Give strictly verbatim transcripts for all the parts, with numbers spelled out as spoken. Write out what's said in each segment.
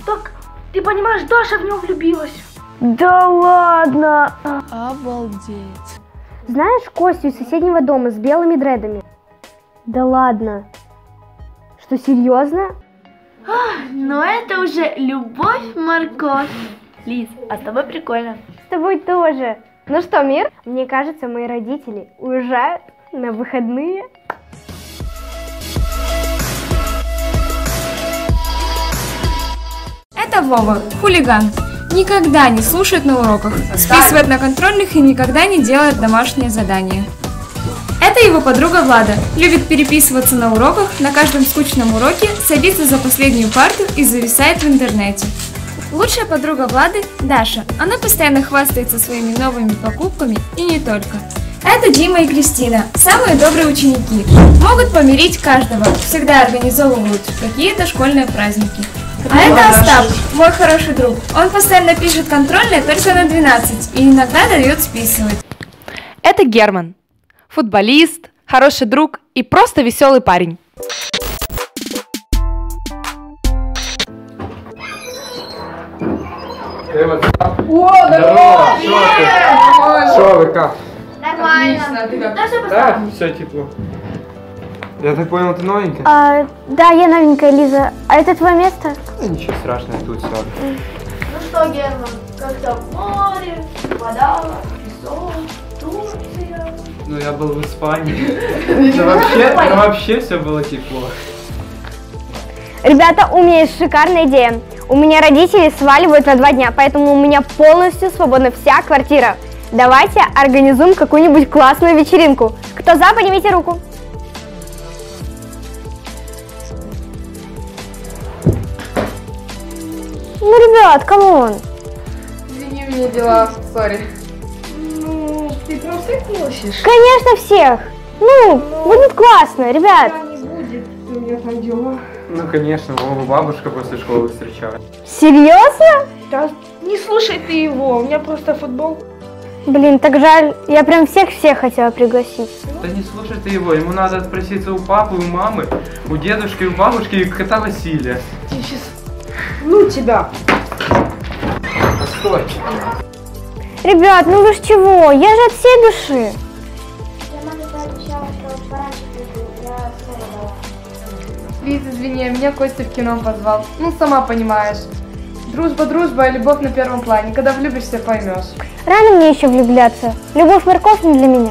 Так, ты понимаешь, Даша в него влюбилась. Да ладно! Обалдеть. Знаешь Костю из соседнего дома с белыми дредами? Да ладно. Что, серьезно? Но это уже любовь-морковь. Лиз, а с тобой прикольно. С тобой тоже. Ну что, мир? Мне кажется, мои родители уезжают на выходные. Это Вова, хулиган. Никогда не слушает на уроках, списывает на контрольных и никогда не делает домашние задания. Это его подруга Влада. Любит переписываться на уроках, на каждом скучном уроке садится за последнюю парту и зависает в интернете. Лучшая подруга Влады – Даша. Она постоянно хвастается своими новыми покупками и не только. Это Дима и Кристина, самые добрые ученики. Могут помирить каждого, всегда организовывают какие-то школьные праздники. А это Остап, мой хороший друг. Он постоянно пишет контрольные только на двенадцать и иногда дает списывать. Это Герман. Футболист, хороший друг и просто веселый парень. О, здорово! Что вы как? Нормально. Ты как? Да, все тепло. Я так понял, ты новенькая? А, да, я новенькая, Лиза. А это твое место? Да ничего страшного, тут все. Ну что, Герман, как там море, вода, песок, Турция? Ну, я был в Испании. Но вообще, но вообще все было тепло. Ребята, у меня есть шикарная идея. У меня родители сваливают на два дня, поэтому у меня полностью свободна вся квартира. Давайте организуем какую-нибудь классную вечеринку. Кто за, поднимите руку. Ну, ребят, камон. Извини, у меня дела, сори. Ну, ты прям всех просишь? Конечно, всех. Ну, будет классно, ребят. Не будет, у меня там дела. Ну, конечно, Вову бабушка после школы встречала. Серьезно? Да не слушай ты его, у меня просто футбол. Блин, так жаль. Я прям всех-всех хотела пригласить. Да не слушай ты его, ему надо отпроситься у папы, у мамы, у дедушки, у бабушки и кота Василия. Ты сейчас... Ну тебя. Постой. Ребят, ну вы ж чего? Я же от всей души. Я маме пообещала, что пораньше приду. Я слово дала. Лиз, извини, меня Костя в кино позвал. Ну, сама понимаешь. Дружба, дружба, а любовь на первом плане. Когда влюбишься, поймешь. Рано мне еще влюбляться. Любовь морковь не для меня.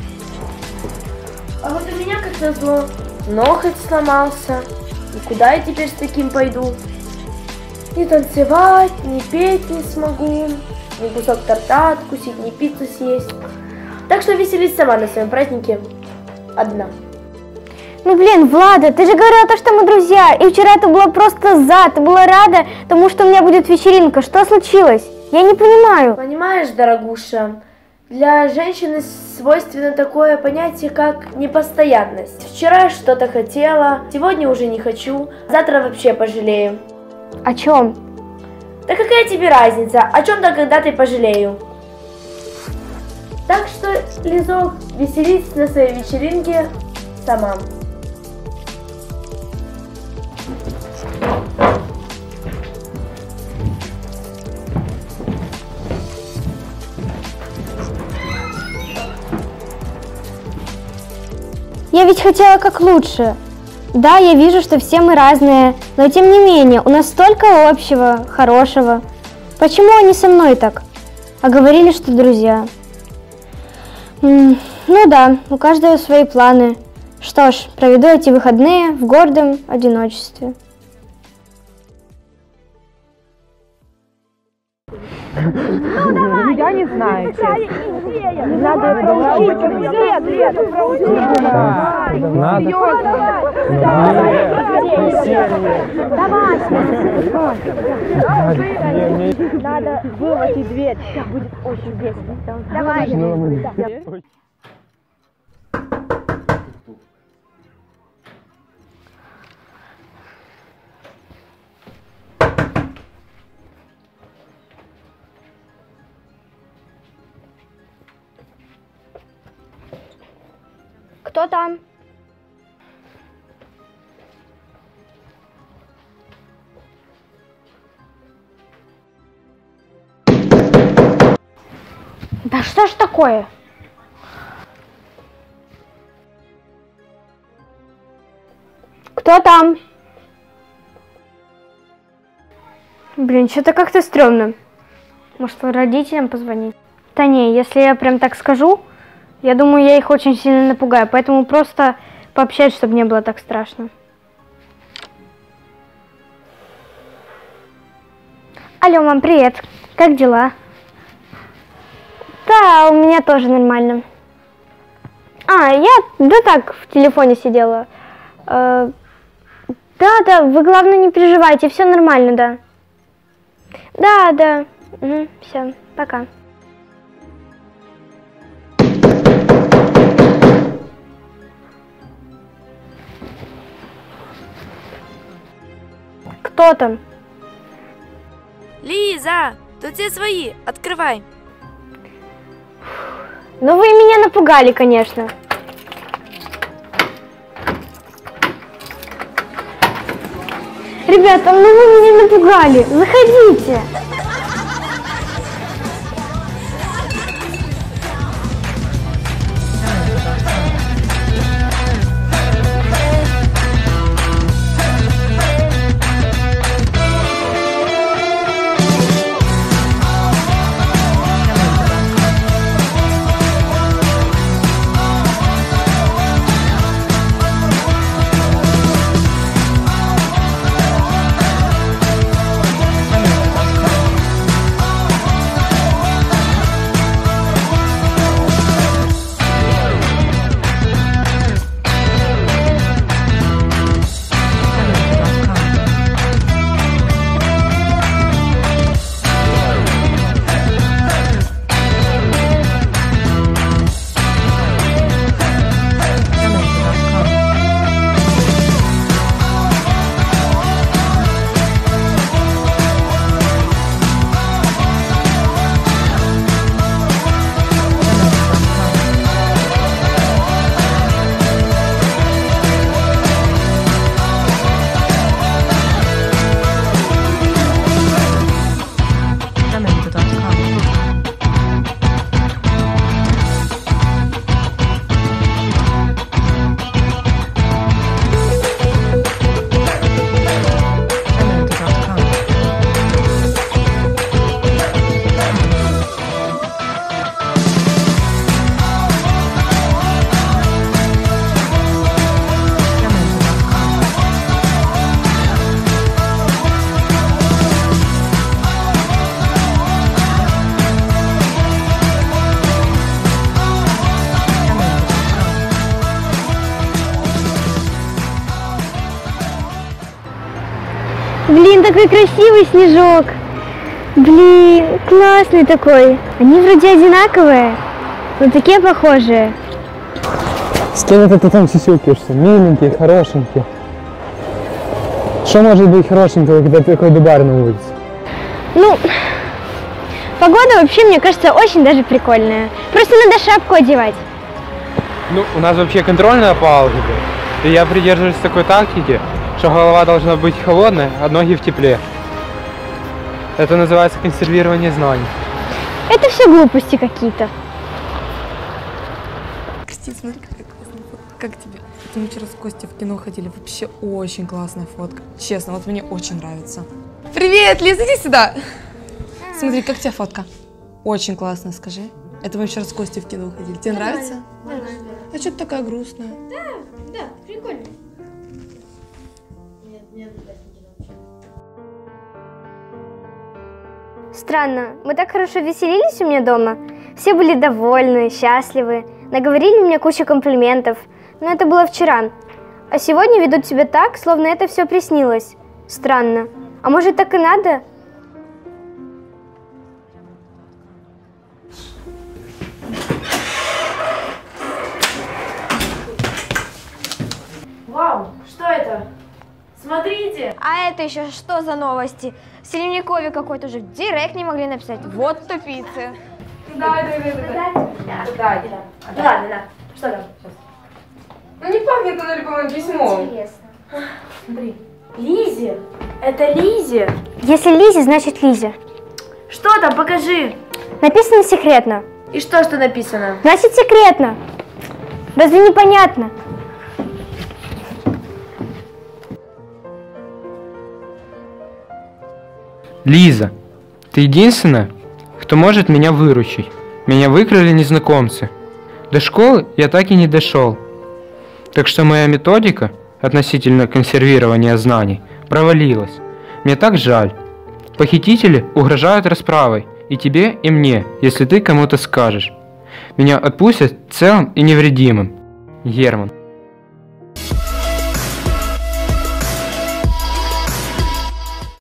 А вот у меня, как назло, ноготь сломался. И куда я теперь с таким пойду? Ни танцевать, ни петь не смогу, ни кусок торта откусить, ни пиццу съесть. Так что веселись сама на своем празднике одна. Ну блин, Влада, ты же говорила, то, что мы друзья. И вчера ты была просто за, ты была рада тому, что у меня будет вечеринка. Что случилось? Я не понимаю. Понимаешь, дорогуша, для женщины свойственно такое понятие, как непостоянность. Вчера что-то хотела, сегодня уже не хочу, завтра вообще пожалею. О чем? Да какая тебе разница, о чем-то когда-то пожалею. Так что, Лизок, веселись на своей вечеринке сама. Я ведь хотела как лучше. Да, я вижу, что все мы разные, но тем не менее, у нас столько общего, хорошего. Почему они со мной так? А говорили, что друзья. М-м, ну да, у каждого свои планы. Что ж, проведу эти выходные в гордом одиночестве. Я не знаю, Надо проучить. Лет, лет, проучить. Давай. Надо выломать дверь. Сейчас будет очень весело. Давай. Кто там? Да что ж такое? Кто там? Блин, что-то как-то стрёмно. Может, родителям позвонить? Да не, если я прям так скажу, я думаю, я их очень сильно напугаю, поэтому просто пообщать, чтобы не было так страшно. Алло, мам, привет. Как дела? Да, у меня тоже нормально. А, я, да так, в телефоне сидела. Э, да, да, вы, главное, не переживайте, все нормально, да. Да, да, угу, все, пока. Кто там? Лиза, тут все свои, открывай. Ну вы меня напугали, конечно. Ребята, ну вы меня напугали. Заходите. Блин, такой красивый снежок. Блин, классный такой. Они вроде одинаковые, но такие похожие. С кем это ты там сюсюкаешься? Миленький, хорошенький. Что может быть хорошенького, когда такой дубарь на улице? Ну, погода вообще, мне кажется, очень даже прикольная. Просто надо шапку одевать. Ну, у нас вообще контрольная по алгебре. И я придерживаюсь такой тактики, что голова должна быть холодная, а ноги в тепле. Это называется консервирование знаний. Это все глупости какие-то. Кристина, смотри, какая классная фотка. Как тебе? Это мы вчера с Костей в кино ходили. Вообще очень классная фотка. Честно, вот мне очень нравится. Привет, Лиза, иди сюда. Смотри, как тебе фотка? Очень классно, скажи. Это мы вчера с Костей в кино ходили. Тебе нравится? Нормально. А что ты такая грустная? Да, да, прикольно. Нет, нет, нет. Странно, мы так хорошо веселились у меня дома. Все были довольны, счастливы, наговорили мне кучу комплиментов. Но это было вчера. А сегодня ведут себя так, словно это все приснилось. Странно. А может, так и надо? Вау, что это? Смотрите! А это еще что за новости? В Селемникове какой-то уже в директ не могли написать. Вот тупицы. Давай, давай, давай. Да, да. Ладно, да. Что там? Сейчас. Ну не пахнет оно любимым письмом. Интересно. Смотри. Лизе. Это Лизе. Если Лизе, значит Лизе. Что там? Покажи. Написано секретно. И что что написано? Значит, секретно. Разве непонятно? Лиза, ты единственная, кто может меня выручить. Меня выкрали незнакомцы. До школы я так и не дошел. Так что моя методика относительно консервирования знаний провалилась. Мне так жаль. Похитители угрожают расправой и тебе, и мне, если ты кому-то скажешь. Меня отпустят целым и невредимым. Герман.